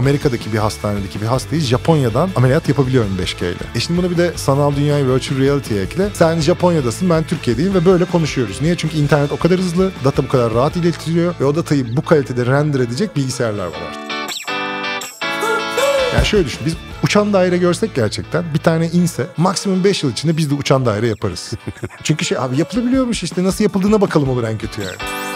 Amerika'daki bir hastanedeki bir hastayı Japonya'dan ameliyat yapabiliyorum 5G ile. Şimdi bunu bir de sanal dünyayı virtual reality'ye ekle. Sen Japonya'dasın, ben Türkiye'deyim ve böyle konuşuyoruz. Niye? Çünkü internet o kadar hızlı, data bu kadar rahat iletiliyor ve o datayı bu kalitede render edecek bilgisayarlar var artık. Yani şöyle düşün, biz uçan daire görsek gerçekten bir tane inse maksimum 5 yıl içinde biz de uçan daire yaparız. Çünkü abi yapılabiliyormuş işte, nasıl yapıldığına bakalım olur en kötü yani.